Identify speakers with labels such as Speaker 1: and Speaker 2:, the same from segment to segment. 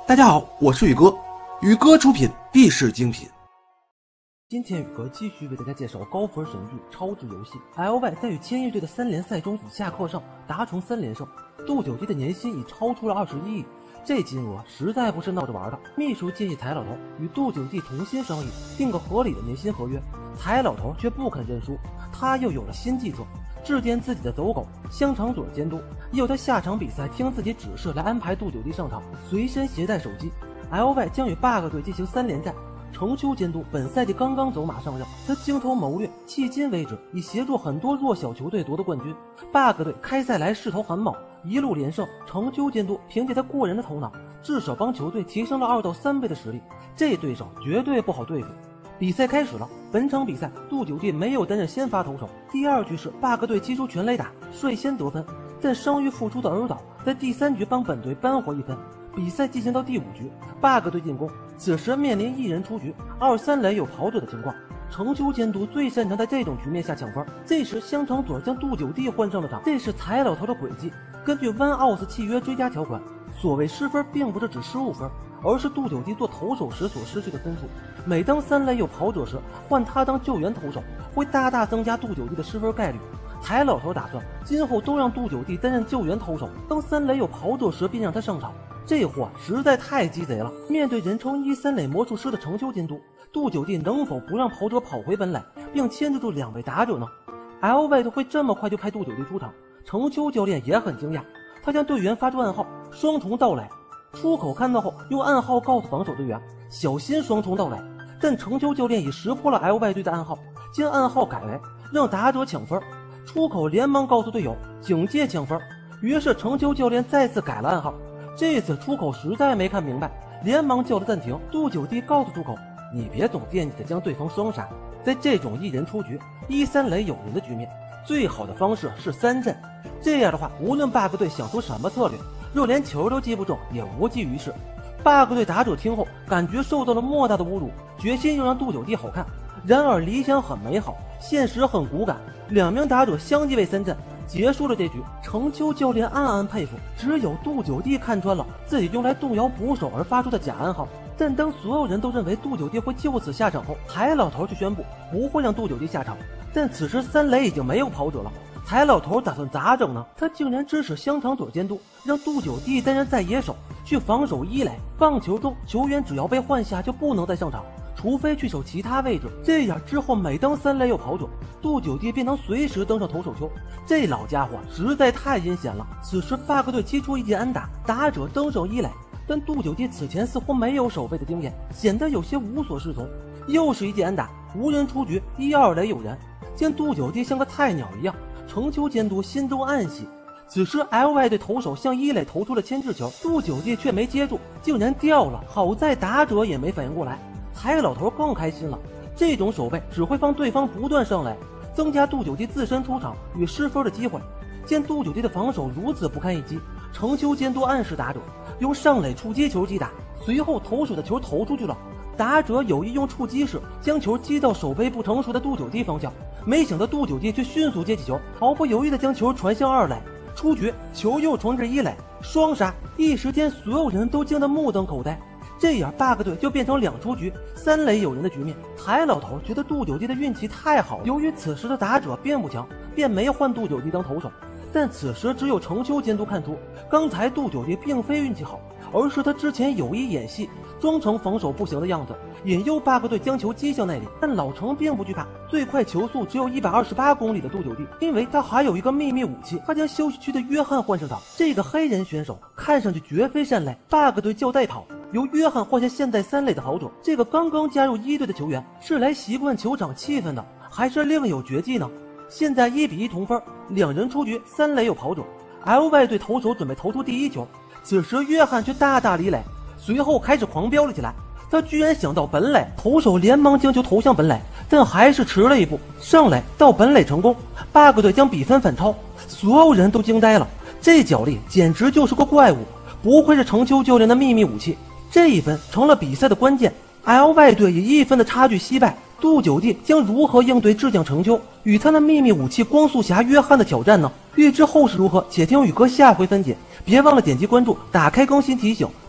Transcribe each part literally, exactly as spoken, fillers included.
Speaker 1: 大家好，我是宇哥，宇哥出品必是精品。
Speaker 2: 今天宇哥继续为大家介绍高分神剧《超值游戏》。L Y 在与千亿队的三联赛中以下克上，达成三连胜。杜九弟的年薪已超出了二十一亿，这金额实在不是闹着玩的。秘书建议财老头与杜九弟重新商议，定个合理的年薪合约。财老头却不肯认输，他又有了新计策。致电自己的走狗香肠嘴监督，要他下场比赛听自己指示来安排杜九弟上场，随身携带手机。L Y 将与 bug 队进行三连战。程秋监督本赛季刚刚走马上任，他精通谋略，迄今为止已协助很多弱小球队夺得冠军。bug 队开赛来势头很猛，一路连胜。程秋监督凭借他过人的头脑，至少帮球队提升了二到三倍的实力，这对手绝对不好对付。比赛开始了，本场比赛杜九弟没有担任先发投手。第二局是 bug 队击出全垒打，率先得分，但伤愈复出的尔岛在第三局帮本队扳回一分。比赛进行到第五局 ，bug 队进攻，此时面临一人出局，二三垒有跑者的情况。程秋监督最擅长在这种局面下抢分，这时香肠嘴将杜九弟换上了场，这是财老头的诡计。根据湾奥斯契约追加条款，所谓失分并不是指失误分，而是杜九弟做投手时所失去的分数。每当三垒有跑者时，换他当救援投手，会大大增加杜九弟的失分概率。财老头打算今后都让杜九弟担任救援投手，当三垒有跑者时便让他上场。这货实在太鸡贼了！面对人称一三垒魔术师的程秋监督，杜九弟能否不让跑者跑回本垒，并牵制住两位打者呢 ？L Y 会这么快就派杜九弟出场，程秋教练也很惊讶，他向队员发出暗号：双重到垒。出口看到后，用暗号告诉防守队员小心双重到垒。但程秋教练已识破了 L Y 队的暗号，将暗号改为让打者抢分。出口连忙告诉队友警戒抢分，于是程秋教练再次改了暗号。这次出口实在没看明白，连忙叫了暂停。杜九弟告诉出口，你别总惦记着将对方双杀，在这种一人出局一三垒有人的局面，最好的方式是三振，这样的话无论 bug 队想出什么策略，若连球都击不中也无济于事。 bug 队打者听后感觉受到了莫大的侮辱，决心要让杜九弟好看。然而理想很美好，现实很骨感，两名打者相继为三振结束了这局。程秋教练暗暗佩服，只有杜九弟看穿了自己用来动摇捕手而发出的假暗号。但当所有人都认为杜九弟会就此下场后，财老头却宣布不会让杜九弟下场。但此时三垒已经没有跑者了，财老头打算咋整呢？他竟然支持香肠嘴监督，让杜九弟担任在野手，去防守一垒。棒球中球员只要被换下就不能再上场，除非去守其他位置，这样之后每当三垒有跑者，杜九弟便能随时登上投手丘。这老家伙实在太阴险了。此时 bug 队击出一记安打，打者登上一垒，但杜九弟此前似乎没有守备的经验，显得有些无所适从。又是一记安打，无人出局，一二垒有人。见杜九弟像个菜鸟一样，程秋监督心中暗喜。此时 L Y 队投手向一垒投出了牵制球，杜九弟却没接住，竟然掉了。好在打者也没反应过来。财老头更开心了，这种守备只会放对方不断上来，增加杜九弟自身出场与失分的机会。见杜九弟的防守如此不堪一击，程秋监督暗示打者用上垒触击球击打，随后投手的球投出去了，打者有意用触击式将球击到手背不成熟的杜九弟方向，没想到杜九弟却迅速接起球，毫不犹豫地将球传向二垒，出局，球又传至一垒，双杀！一时间所有人都惊得目瞪口呆。这样 bug 队就变成两出局三垒有人的局面。财老头觉得杜九弟的运气太好了，由于此时的打者并不强，便没换杜九弟当投手。但此时只有程秋监督看出，刚才杜九弟并非运气好，而是他之前有意演戏，装成防守不行的样子，引诱 bug 队将球击向那里。但老程并不惧怕最快球速只有一百二十八公里的杜九弟，因为他还有一个秘密武器，他将休息区的约翰换上场。这个黑人选手看上去绝非善类， bug 队叫带跑，由约翰换下现在三垒的跑者。这个刚刚加入一队的球员是来习惯球场气氛的，还是另有绝技呢？现在一比一同分，两人出局，三垒有跑者。L Y 队投手准备投出第一球，此时约翰却大大离垒，随后开始狂飙了起来。他居然想到本垒，投手连忙将球投向本垒，但还是迟了一步，上垒到本垒成功。bug 队将比分反超，所有人都惊呆了，这脚力简直就是个怪物，不愧是程秋教练的秘密武器。这一分成了比赛的关键。L Y 队以一分的差距惜败，杜九弟将如何应对智将程秋与他的秘密武器光速侠约翰的挑战呢？欲知后事如何，且听宇哥下回分解。别忘了点击关注，打开更新提醒，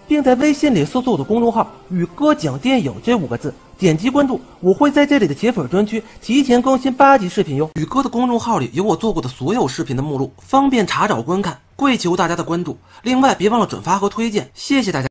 Speaker 2: 并在微信里搜索我的公众号“宇哥讲电影”这五个字，点击关注，我会在这里的铁粉专区提前更新八集视频哟。宇哥的公众号里有我做过的所有视频的目录，方便查找观看，跪求大家的关注。另外，别忘了转发和推荐，谢谢大家。